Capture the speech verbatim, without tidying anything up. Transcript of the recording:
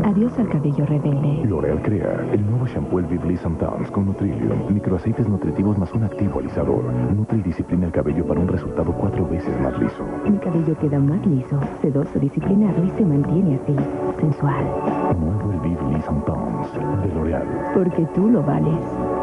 Adiós al cabello rebelde. L'Oréal crea el nuevo shampoo El Vive Liss and Tons con Nutrilium. Microaceites nutritivos más un activo alisador. Nutre y disciplina el cabello para un resultado cuatro veces más liso. Mi cabello queda más liso, sedoso, disciplinado y se mantiene así, sensual. Nuevo El Vive Liss and Tons de L'Oréal. Porque tú lo vales.